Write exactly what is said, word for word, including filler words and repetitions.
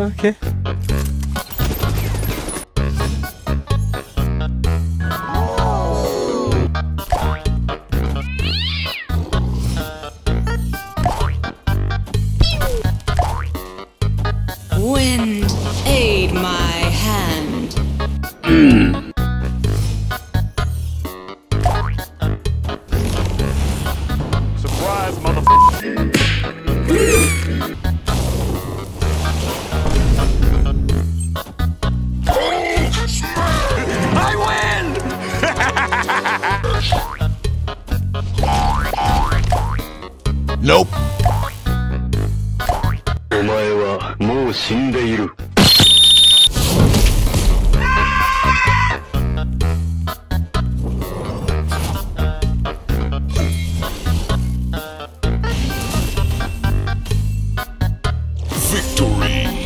Okay. Wind, aid my hand. Surprise, motherfucker. I win! Nope. お前はもう死んでいる。 Victory.